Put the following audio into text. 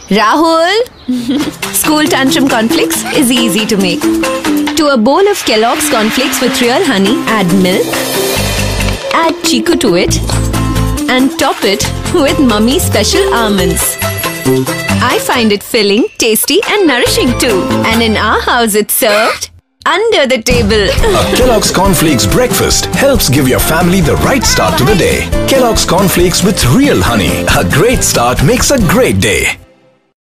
Rahul! School tantrum cornflakes is easy to make. To a bowl of Kellogg's cornflakes with real honey, add milk, add chiku to it, and top it with Mummy's special almonds. I find it filling, tasty and nourishing too. And in our house it's served under the table. A Kellogg's Cornflakes breakfast helps give your family the right start to the day. Kellogg's Cornflakes with real honey. A great start makes a great day.